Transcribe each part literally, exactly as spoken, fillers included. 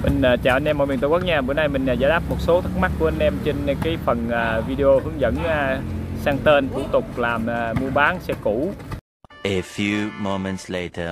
Mình uh, chào anh em mọi miền Tổ quốc nha. Bữa nay mình uh, giải đáp một số thắc mắc của anh em trên cái phần uh, video hướng dẫn uh, sang tên, thủ tục làm uh, mua bán xe cũ. A few moments later.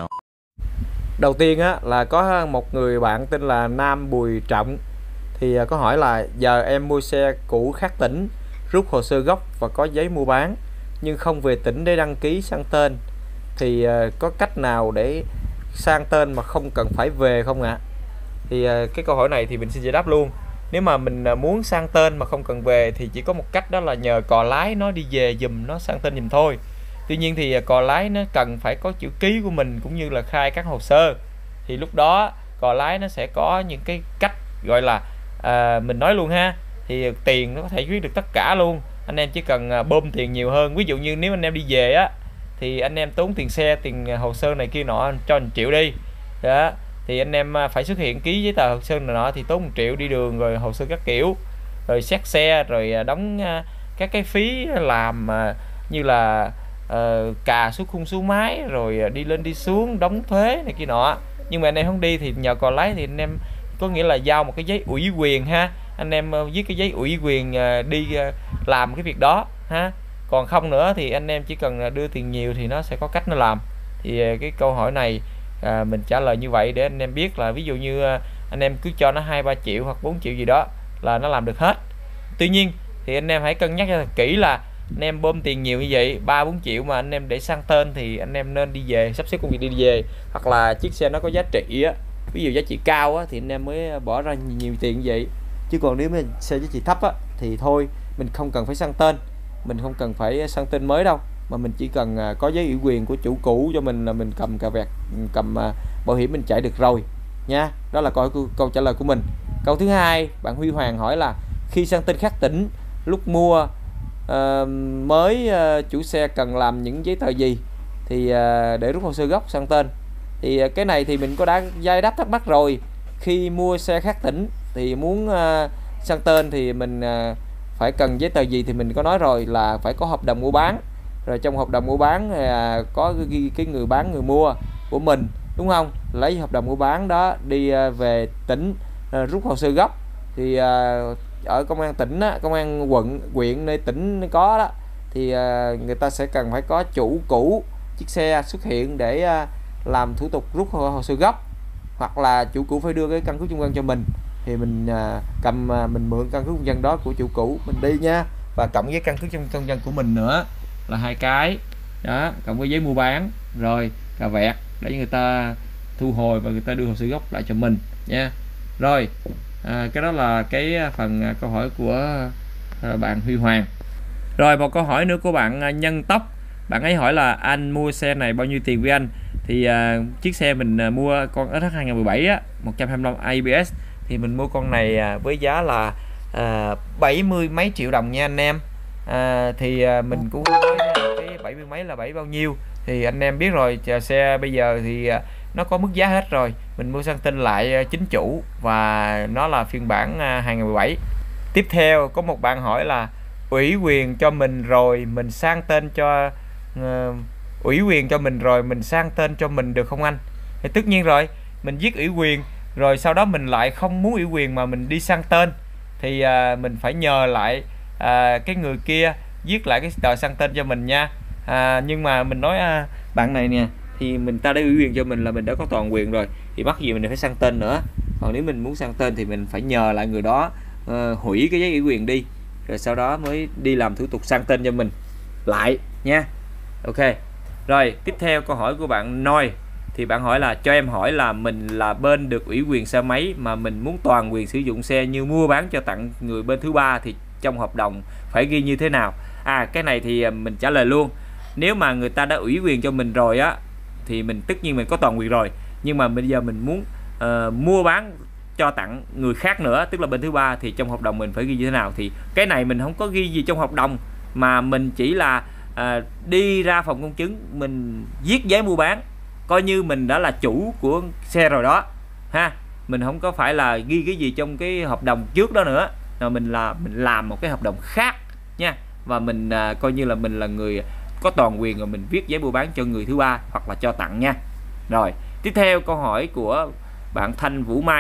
Đầu tiên á là có một người bạn tên là Nam Bùi Trọng thì có hỏi là giờ em mua xe cũ khác tỉnh, rút hồ sơ gốc và có giấy mua bán nhưng không về tỉnh để đăng ký sang tên, thì có cách nào để sang tên mà không cần phải về không ạ? Thì cái câu hỏi này thì mình xin giải đáp luôn. Nếu mà mình muốn sang tên mà không cần về thì chỉ có một cách, đó là nhờ cò lái nó đi về giùm, nó sang tên giùm thôi. Tuy nhiên thì cò lái nó cần phải có chữ ký của mình cũng như là khai các hồ sơ, thì lúc đó cò lái nó sẽ có những cái cách gọi là à, mình nói luôn ha, thì tiền nó có thể quyết được tất cả luôn. Anh em chỉ cần bơm tiền nhiều hơn. Ví dụ như nếu anh em đi về á thì anh em tốn tiền xe, tiền hồ sơ này kia nọ cho một triệu đi đó, thì anh em phải xuất hiện ký giấy tờ hồ sơ này nọ thì tốn một triệu đi đường, rồi hồ sơ các kiểu, rồi xét xe, rồi đóng các cái phí làm như là uh, cà số khung số máy, rồi đi lên đi xuống, đóng thuế này kia nọ. Nhưng mà anh em không đi thì nhờ cò lái thì anh em có nghĩa là giao một cái giấy ủy quyền ha, anh em viết cái giấy ủy quyền đi làm cái việc đó ha. Còn không nữa thì anh em chỉ cần đưa tiền nhiều thì nó sẽ có cách nó làm. Thì cái câu hỏi này à, mình trả lời như vậy để anh em biết là ví dụ như anh em cứ cho nó hai ba triệu hoặc bốn triệu gì đó là nó làm được hết. Tuy nhiên thì anh em hãy cân nhắc cho kỹ là anh em bơm tiền nhiều như vậy, ba bốn triệu mà anh em để sang tên thì anh em nên đi về, sắp xếp công việc đi về, hoặc là chiếc xe nó có giá trị á, ví dụ giá trị cao á, thì anh em mới bỏ ra nhiều tiền như vậy. Chứ còn nếu mà xe giá trị thấp á, thì thôi mình không cần phải sang tên, mình không cần phải sang tên mới đâu, mà mình chỉ cần có giấy ủy quyền của chủ cũ cho mình là mình cầm cà vẹt, cầm bảo hiểm mình chạy được rồi nha. Đó là câu câu trả lời của mình. Câu thứ hai, bạn Huy Hoàng hỏi là khi sang tên khác tỉnh, lúc mua uh, mới uh, chủ xe cần làm những giấy tờ gì thì uh, để rút hồ sơ gốc sang tên. Thì uh, cái này thì mình có đã giải đáp thắc mắc rồi. Khi mua xe khác tỉnh thì muốn uh, sang tên thì mình uh, phải cần giấy tờ gì thì mình có nói rồi, là phải có hợp đồng mua bán. Rồi trong hợp đồng mua bán uh, có ghi cái người bán người mua của mình, đúng không? Lấy hợp đồng mua bán đó đi uh, về tỉnh uh, rút hồ sơ gốc. Thì uh, ở công an tỉnh á, công an quận, huyện nơi tỉnh có đó, thì uh, người ta sẽ cần phải có chủ cũ chiếc xe xuất hiện để uh, làm thủ tục rút hồ, hồ sơ gốc, hoặc là chủ cũ phải đưa cái căn cước công dân cho mình, thì mình uh, cầm uh, mình mượn căn cước công dân đó của chủ cũ mình đi nha, và cộng với căn cước công dân của mình nữa là hai cái đó, cộng với giấy mua bán rồi cà vẹt để người ta thu hồi và người ta đưa hồ sơ gốc lại cho mình nha. Rồi à, cái đó là cái phần câu hỏi của à, bạn Huy Hoàng. Rồi một câu hỏi nữa của bạn Nhân Tóc. Bạn ấy hỏi là anh mua xe này bao nhiêu tiền với anh? Thì à, chiếc xe mình à, mua con ét hát hai một bảy á, một trăm hai mươi lăm a bê ét, thì mình mua con này à, với giá là à, bảy mươi mấy triệu đồng nha anh em. À, thì à, mình cũng nói cái bảy mươi mấy là bảy bao nhiêu thì anh em biết rồi. Chờ xe bây giờ thì à, nó có mức giá hết rồi, mình mua sang tên lại à, chính chủ, và nó là phiên bản à, hai không một bảy. Tiếp theo có một bạn hỏi là ủy quyền cho mình rồi mình sang tên cho uh, ủy quyền cho mình rồi mình sang tên cho mình được không anh? Thì tất nhiên rồi, mình viết ủy quyền rồi sau đó mình lại không muốn ủy quyền mà mình đi sang tên thì uh, mình phải nhờ lại uh, cái người kia viết lại cái tờ sang tên cho mình nha. À, nhưng mà mình nói uh, bạn này nè, thì mình ta đã ủy quyền cho mình là mình đã có toàn quyền rồi, thì mắc gì mình phải sang tên nữa. Còn nếu mình muốn sang tên thì mình phải nhờ lại người đó uh, hủy cái giấy ủy quyền đi, rồi sau đó mới đi làm thủ tục sang tên cho mình lại nha. Ok. Rồi tiếp theo câu hỏi của bạn Noi, thì bạn hỏi là cho em hỏi là mình là bên được ủy quyền xe máy mà mình muốn toàn quyền sử dụng xe như mua bán cho tặng người bên thứ ba, thì trong hợp đồng phải ghi như thế nào? À, cái này thì mình trả lời luôn. Nếu mà người ta đã ủy quyền cho mình rồi á thì mình tất nhiên mình có toàn quyền rồi, nhưng mà bây giờ mình muốn uh, mua bán cho tặng người khác nữa, tức là bên thứ ba, thì trong hợp đồng mình phải ghi như thế nào? Thì cái này mình không có ghi gì trong hợp đồng, mà mình chỉ là uh, đi ra phòng công chứng mình viết giấy mua bán, coi như mình đã là chủ của xe rồi đó ha. Mình không có phải là ghi cái gì trong cái hợp đồng trước đó nữa, mà mình là mình làm một cái hợp đồng khác nha, và mình uh, coi như là mình là người có toàn quyền, rồi mình viết giấy mua bán cho người thứ ba hoặc là cho tặng nha. Rồi tiếp theo câu hỏi của bạn Thanh Vũ Mai,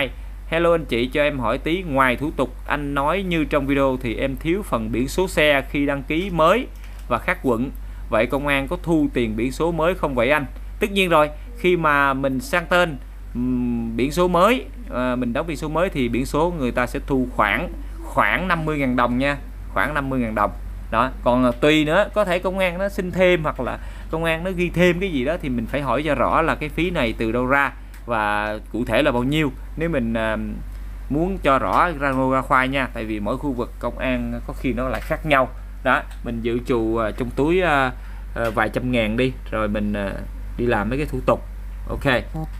Hello anh chị, cho em hỏi tí, ngoài thủ tục anh nói như trong video thì em thiếu phần biển số xe khi đăng ký mới và khác quận. Vậy công an có thu tiền biển số mới không vậy anh? Tất nhiên rồi, khi mà mình sang tên um, biển số mới, uh, mình đóng biển số mới thì biển số người ta sẽ thu khoảng khoảng năm mươi ngàn đồng nha, khoảng năm mươi ngàn đồng. Đó, còn uh, tùy nữa, có thể công an nó xin thêm hoặc là công an nó ghi thêm cái gì đó thì mình phải hỏi cho rõ là cái phí này từ đâu ra và cụ thể là bao nhiêu. Nếu mình uh, muốn cho rõ ra ngô ra khoai nha, tại vì mỗi khu vực công an có khi nó lại khác nhau. Đó, mình dự trù uh, trong túi uh, uh, vài trăm ngàn đi, rồi mình uh, đi làm mấy cái thủ tục. Ok.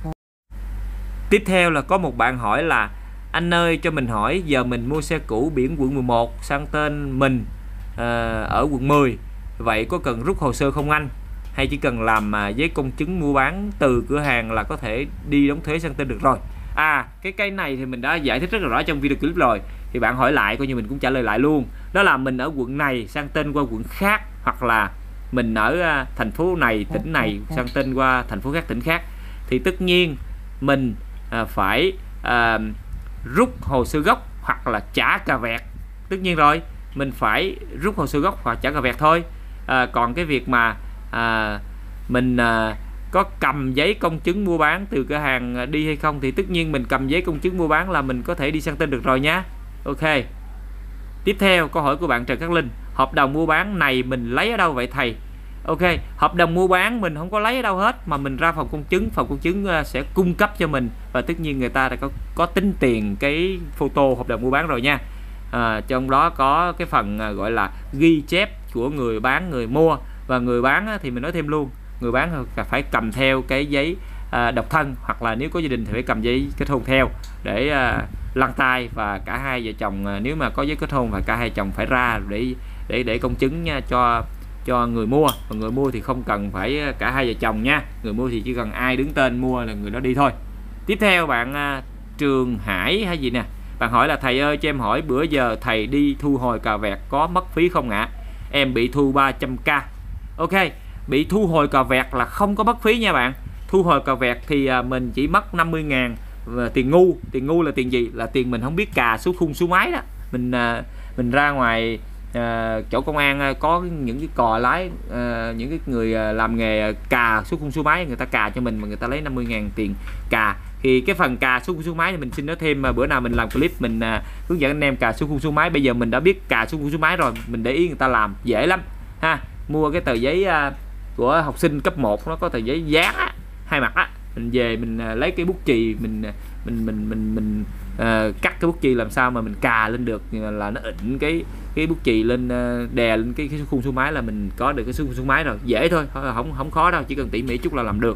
Tiếp theo là có một bạn hỏi là anh ơi cho mình hỏi, giờ mình mua xe cũ biển quận mười một sang tên mình uh, ở quận mười, vậy có cần rút hồ sơ không anh? Hay chỉ cần làm uh, giấy công chứng mua bán từ cửa hàng là có thể đi đóng thuế sang tên được rồi? À, cái cây này thì mình đã giải thích rất là rõ trong video clip rồi, thì bạn hỏi lại coi như mình cũng trả lời lại luôn. Đó là mình ở quận này sang tên qua quận khác, hoặc là mình ở uh, thành phố này, tỉnh này sang tên qua thành phố khác, tỉnh khác, thì tất nhiên mình uh, phải uh, rút hồ sơ gốc hoặc là trả cà vẹt. Tất nhiên rồi, mình phải rút hồ sơ gốc hoặc trả cà vẹt thôi. À, còn cái việc mà à, mình à, có cầm giấy công chứng mua bán từ cửa hàng đi hay không thì tất nhiên mình cầm giấy công chứng mua bán là mình có thể đi sang tên được rồi nhá. Ok. Tiếp theo câu hỏi của bạn Trần Khắc Linh, hợp đồng mua bán này mình lấy ở đâu vậy thầy? Ok, hợp đồng mua bán mình không có lấy ở đâu hết, mà mình ra phòng công chứng, phòng công chứng sẽ cung cấp cho mình, và tất nhiên người ta đã có có tính tiền cái photo hợp đồng mua bán rồi nha. À, trong đó có cái phần gọi là ghi chép của người bán, người mua, và người bán thì mình nói thêm luôn, người bán phải cầm theo cái giấy à, độc thân, hoặc là nếu có gia đình thì phải cầm giấy kết hôn theo để à, lăn tay, và cả hai vợ chồng à, nếu mà có giấy kết hôn và cả hai chồng phải ra để để để công chứng nha, cho cho người mua. Và người mua thì không cần phải cả hai vợ chồng nha, người mua thì chỉ cần ai đứng tên mua là người đó đi thôi. Tiếp theo bạn à, Trường Hải hay gì nè, bạn hỏi là thầy ơi cho em hỏi bữa giờ thầy đi thu hồi cà vẹt có mất phí không ạ? Em bị thu ba trăm k. Ok, bị thu hồi cà vẹt là không có mất phí nha bạn. Thu hồi cà vẹt thì à, mình chỉ mất năm mươi ngàn tiền ngu. Tiền ngu là tiền gì? Là tiền mình không biết cà số khung số máy đó. Mình à, mình ra ngoài à, chỗ công an à, có những cái cò lái, à, những cái người à, làm nghề cà số khung số máy, người ta cà cho mình mà người ta lấy năm mươi ngàn tiền cà. Thì cái phần cà số khung số máy thì mình xin nói thêm, mà bữa nào mình làm clip mình à, hướng dẫn anh em cà số khung số máy. Bây giờ mình đã biết cà số khung số máy rồi, mình để ý người ta làm dễ lắm ha. Mua cái tờ giấy à, của học sinh cấp một, nó có tờ giấy dán á, hai mặt á, mình về mình à, lấy cái bút chì mình mình mình mình mình à, cắt cái bút chì làm sao mà mình cà lên được là nó ịn cái cái bút chì lên, à, đè lên cái, cái số khung số máy là mình có được cái số khung số máy rồi. Dễ thôi, không không khó đâu, chỉ cần tỉ mỉ chút là làm được.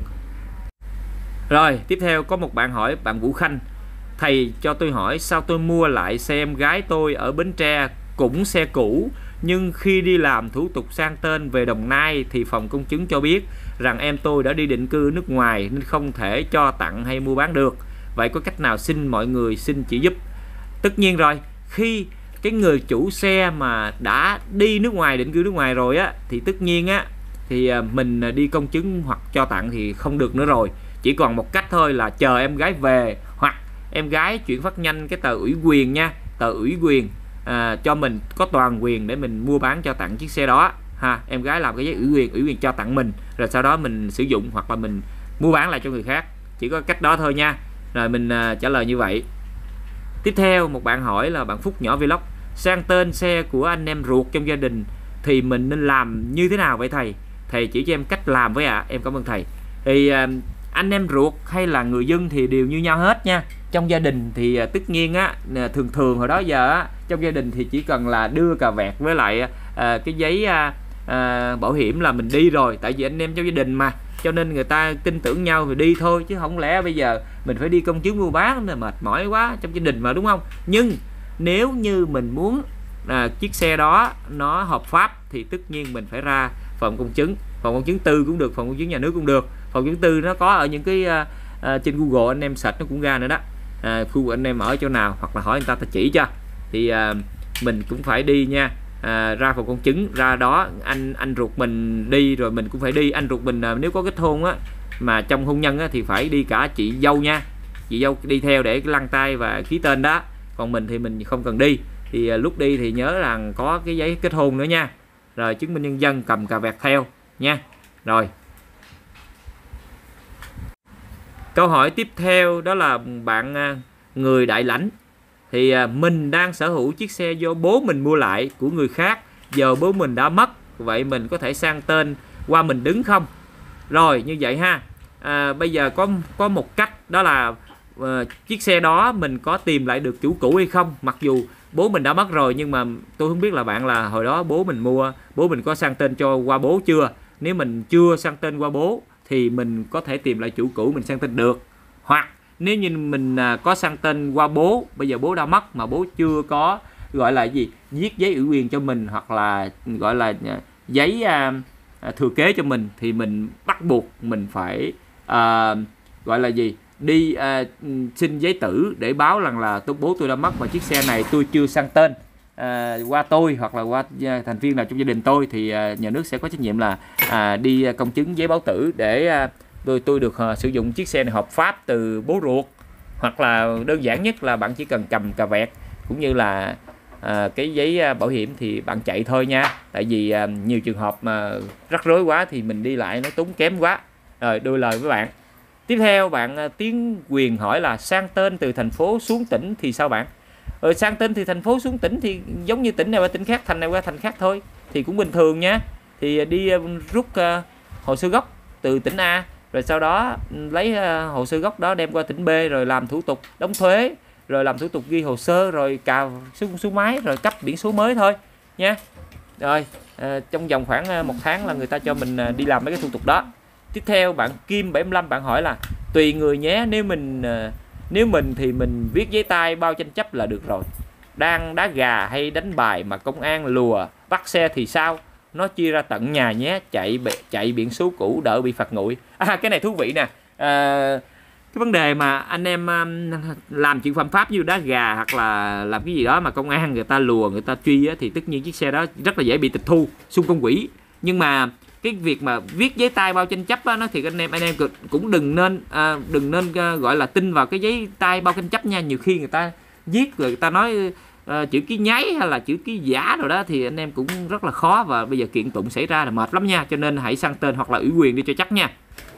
Rồi, tiếp theo có một bạn hỏi, bạn Vũ Khanh, thầy cho tôi hỏi sao tôi mua lại xe em gái tôi ở Bến Tre, cũng xe cũ, nhưng khi đi làm thủ tục sang tên về Đồng Nai thì phòng công chứng cho biết rằng em tôi đã đi định cư nước ngoài nên không thể cho tặng hay mua bán được. Vậy có cách nào xin mọi người xin chỉ giúp? Tất nhiên rồi, khi cái người chủ xe mà đã đi nước ngoài, định cư nước ngoài rồi á, thì tất nhiên á thì mình đi công chứng hoặc cho tặng thì không được nữa rồi. Chỉ còn một cách thôi là chờ em gái về, hoặc em gái chuyển phát nhanh cái tờ ủy quyền nha, tờ ủy quyền à, cho mình có toàn quyền để mình mua bán cho tặng chiếc xe đó ha. Em gái làm cái giấy ủy quyền, ủy quyền cho tặng mình, rồi sau đó mình sử dụng hoặc là mình mua bán lại cho người khác. Chỉ có cách đó thôi nha. Rồi mình à, trả lời như vậy. Tiếp theo một bạn hỏi là bạn Phúc Nhỏ Vlog, sang tên xe của anh em ruột trong gia đình thì mình nên làm như thế nào vậy thầy? Thầy chỉ cho em cách làm với ạ. À. Em cảm ơn thầy. Thì à, anh em ruột hay là người dân thì đều như nhau hết nha. Trong gia đình thì à, tất nhiên á, thường thường hồi đó giờ á, trong gia đình thì chỉ cần là đưa cà vẹt với lại à, cái giấy à, à, bảo hiểm là mình đi rồi. Tại vì anh em trong gia đình mà, cho nên người ta tin tưởng nhau thì đi thôi, chứ không lẽ bây giờ mình phải đi công chứng mua bán là mệt mỏi quá trong gia đình mà, đúng không? Nhưng nếu như mình muốn à, chiếc xe đó nó hợp pháp thì tất nhiên mình phải ra phòng công chứng. Phòng công chứng tư cũng được, phòng công chứng nhà nước cũng được. Phòng công chứng tư nó có ở những cái à, à, trên Google anh em search nó cũng ra nữa đó. À, khu anh em ở chỗ nào hoặc là hỏi người ta ta chỉ cho. Thì à, mình cũng phải đi nha. À, ra phòng công chứng, ra đó anh anh ruột mình đi rồi mình cũng phải đi. Anh ruột mình à, nếu có kết hôn á, mà trong hôn nhân á, thì phải đi cả chị dâu nha. chị dâu đi theo để lăn tay và ký tên đó, còn mình thì mình không cần đi. Thì à, lúc đi thì nhớ rằng có cái giấy kết hôn nữa nha, rồi chứng minh nhân dân, cầm cà vẹt theo nha. Rồi câu hỏi tiếp theo đó là bạn à, người Đại Lãnh. Thì à, mình đang sở hữu chiếc xe do bố mình mua lại của người khác, giờ bố mình đã mất, vậy mình có thể sang tên qua mình đứng không? Rồi như vậy ha, à, bây giờ có có một cách đó là à, chiếc xe đó mình có tìm lại được chủ cũ hay không. Mặc dù bố mình đã mất rồi, nhưng mà tôi không biết là bạn là hồi đó bố mình mua, bố mình có sang tên cho qua bố chưa. Nếu mình chưa sang tên qua bố thì mình có thể tìm lại chủ cũ, mình sang tên được. Hoặc nếu như mình à, có sang tên qua bố, bây giờ bố đã mất mà bố chưa có gọi là gì viết giấy ủy quyền cho mình, hoặc là gọi là giấy à, thừa kế cho mình, thì mình bắt buộc mình phải à, gọi là gì đi à, xin giấy tử để báo rằng là tôi bố tôi đã mất và chiếc xe này tôi chưa sang tên à, qua tôi hoặc là qua thành viên nào trong gia đình tôi, thì à, nhà nước sẽ có trách nhiệm là à, đi công chứng giấy báo tử để à, tôi tôi được à, sử dụng chiếc xe này hợp pháp từ bố ruột. Hoặc là đơn giản nhất là bạn chỉ cần cầm cà vẹt cũng như là à, cái giấy bảo hiểm thì bạn chạy thôi nha. Tại vì à, nhiều trường hợp mà rắc rối quá thì mình đi lại nó tốn kém quá. Rồi đôi lời với bạn. Tiếp theo bạn à, Tiến Quyền hỏi là sang tên từ thành phố xuống tỉnh thì sao bạn? Ờ, sang tên từ thành phố xuống tỉnh thì giống như tỉnh này qua tỉnh khác, thành này qua thành khác thôi, thì cũng bình thường nha. Thì đi à, rút à, hồ sơ gốc từ tỉnh A, rồi sau đó lấy à, hồ sơ gốc đó đem qua tỉnh B, rồi làm thủ tục đóng thuế, rồi làm thủ tục ghi hồ sơ, rồi cào số, số máy, rồi cấp biển số mới thôi nha. Rồi à, trong vòng khoảng một tháng là người ta cho mình à, đi làm mấy cái thủ tục đó. Tiếp theo bạn Kim bảy lăm bạn hỏi là tùy người nhé, nếu mình à, nếu mình thì mình viết giấy tay bao tranh chấp là được rồi. Đang đá gà hay đánh bài mà công an lùa bắt xe thì sao? Nó chia ra tận nhà nhé, chạy chạy biển số cũ đỡ bị phạt nguội. À, cái này thú vị nè. À, cái vấn đề mà anh em um, làm chuyện phạm pháp như đá gà hoặc là làm cái gì đó mà công an người ta lùa, người ta truy á, thì tất nhiên chiếc xe đó rất là dễ bị tịch thu, xung công quỹ. Nhưng mà cái việc mà viết giấy tay bao tranh chấp á, nó thì anh em anh em cũng đừng nên à, đừng nên uh, gọi là tin vào cái giấy tay bao tranh chấp nha. Nhiều khi người ta viết rồi người ta nói uh, chữ ký nháy hay là chữ ký giả rồi đó, thì anh em cũng rất là khó, và bây giờ kiện tụng xảy ra là mệt lắm nha. Cho nên hãy sang tên hoặc là ủy quyền đi cho chắc nha.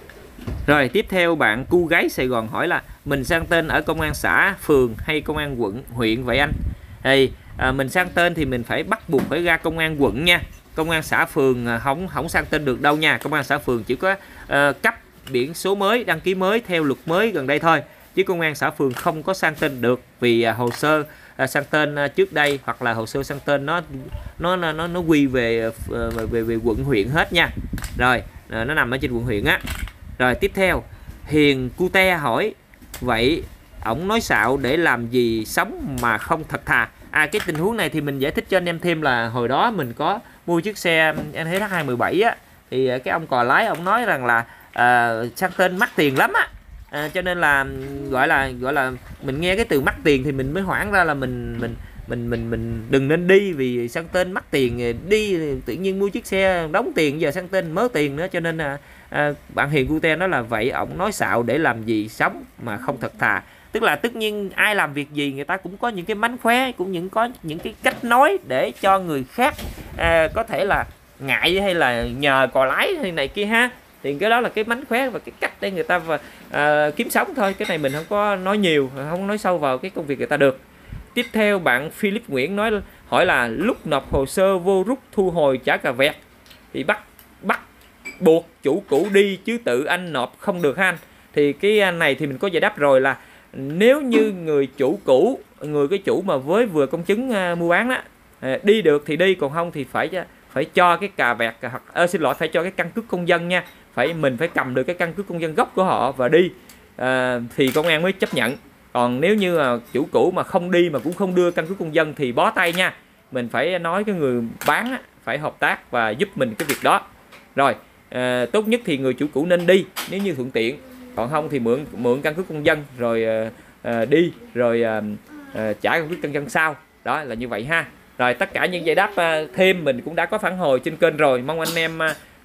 Rồi tiếp theo bạn Cu Gái Sài Gòn hỏi là mình sang tên ở công an xã, phường hay công an quận, huyện vậy anh? Thì à, mình sang tên thì mình phải bắt buộc phải ra công an quận nha. Công an xã phường à, không không sang tên được đâu nha. Công an xã phường chỉ có à, cấp biển số mới, đăng ký mới theo luật mới gần đây thôi. Chứ công an xã phường không có sang tên được, vì à, hồ sơ à, sang tên à, trước đây hoặc là hồ sơ sang tên nó nó nó nó quy về về về quận huyện hết nha. Rồi à, nó nằm ở trên quận huyện á. Rồi tiếp theo Hiền Cute hỏi vậy ổng nói xạo để làm gì sống mà không thật thà. À, cái tình huống này thì mình giải thích cho anh em thêm là hồi đó mình có mua chiếc xe en hát hai một bảy á, thì cái ông cò lái ông nói rằng là à, sang tên mắc tiền lắm á, à, cho nên là gọi là gọi là mình nghe cái từ mắc tiền thì mình mới hoảng ra là mình mình mình mình mình đừng nên đi, vì sang tên mắc tiền, đi tự nhiên mua chiếc xe đóng tiền giờ sang tên mớ tiền nữa. Cho nên là à, bạn Hiền Cute nói là vậy ổng nói xạo để làm gì sống mà không thật thà. Tức là tất nhiên ai làm việc gì người ta cũng có những cái mánh khóe, cũng những có những cái cách nói để cho người khác à, có thể là ngại hay là nhờ cò lái hay này kia ha. Thì cái đó là cái mánh khóe và cái cách để người ta à, kiếm sống thôi. Cái này mình không có nói nhiều, không nói sâu vào cái công việc người ta được. Tiếp theo bạn Philip Nguyễn nói hỏi là lúc nộp hồ sơ vô rút thu hồi trả cà vẹt thì bắt bắt buộc chủ cũ đi chứ tự anh nộp không được ha anh. Thì cái này thì mình có giải đáp rồi, là nếu như người chủ cũ, người cái chủ mà với vừa công chứng uh, mua bán đó uh, đi được thì đi, còn không thì phải phải cho cái cà vẹt hoặc uh, xin lỗi phải cho cái căn cước công dân nha. Phải mình phải cầm được cái căn cước công dân gốc của họ và đi uh, thì công an mới chấp nhận. Còn nếu như uh, chủ cũ mà không đi mà cũng không đưa căn cước công dân thì bó tay nha. Mình phải nói cái người bán á, phải hợp tác và giúp mình cái việc đó. Rồi À, tốt nhất thì người chủ cũ nên đi nếu như thuận tiện, còn không thì mượn mượn căn cước công dân rồi à, à, đi rồi à, à, trả căn cước công dân sau. Đó là như vậy ha. Rồi tất cả những giải đáp à, thêm mình cũng đã có phản hồi trên kênh rồi, mong anh em à,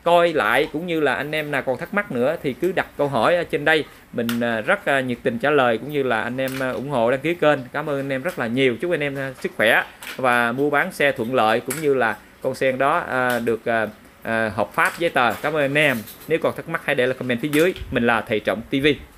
coi lại, cũng như là anh em nào còn thắc mắc nữa thì cứ đặt câu hỏi ở trên đây, mình rất nhiệt tình trả lời, cũng như là anh em ủng hộ đăng ký kênh. Cảm ơn anh em rất là nhiều, chúc anh em sức khỏe và mua bán xe thuận lợi, cũng như là con xe đó được hợp pháp giấy tờ. Cảm ơn anh em. Nếu còn thắc mắc hãy để lại comment phía dưới. Mình là Thầy Trọng ti vi.